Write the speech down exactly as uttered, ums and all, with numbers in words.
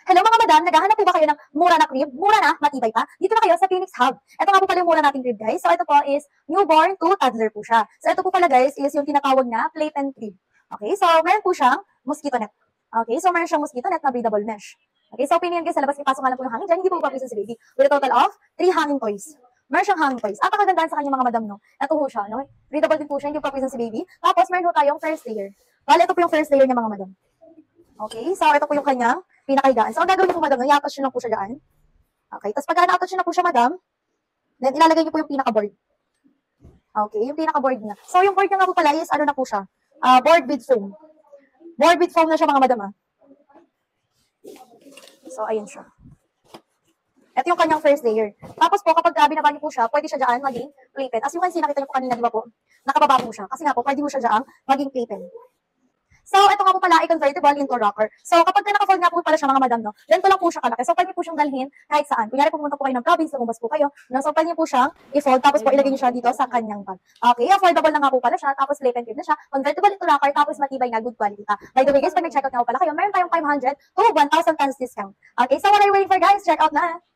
Hello mga madam, naghahanap po ba kayo ng mura na crib? Mura na, matibay pa? Dito na kayo sa Phoenix Hub. Ito nga po pala yung mura nating crib guys. So ito po is newborn to toddler po siya. So ito po pala guys is yung tinatawag na plate and crib. Okay, so meron po siyang mosquito net. Okay, so meron siyang mosquito net na breathable mesh. Okay, so pinihan guys sa labas, ipasok nga lang po yung hangin dyan, hindi po papisan si baby. With a total of three hanging toys. Meron siyang hanging toys. At pakagandaan sa kanya mga madam, no? Ito po siya, no? Breathable din po siya, hindi po papisan si baby. Tapos meron po tayong first layer. Bale, ito po yung first layer niya mga madam. Okay, so ito po yung kanyang pinakahigaan. So, ang gagawin niyo po, madam, i-attach nyo lang po siya dyan. Okay, tapos pagka na-attach nyo na po siya, madam, then ilalagay niyo po yung pinaka-board. Okay, yung pinaka-board niya. So, yung board niya nga po pala is, ano na po siya, uh, board with foam. Board with foam na siya, mga madam, ah. So, ayun siya. Ito yung kanyang first layer. Tapos po, kapag uh, binaba niyo po siya, pwede siya dyan maging playpen. As you can see, nakita niyo po kanina, di ba po, nakababa po siya. Kasi nga po, pwede po siya dyan maging playpen. So, ito nga po pala ay convertible into rocker. So, kapag ka naka-fold nga po pala siya mga madam, no, ganito lang po siya kalaki. So, pwede po siyang dalhin kahit saan. Kunyari pumunta po kayo ng province, lumabas po kayo. No? So, pwede po siyang i-fold, tapos po ilagay niyo siya dito sa kanyang bag. Okay, affordable na nga po pala siya, tapos plate and crib na siya, convertible into rocker, tapos matibay na, good quality pa. By the way guys, pag nag-checkout nga po pala kayo, meron tayong five hundred to one thousand tons discount. Okay, so what are you waiting for guys? Check out na!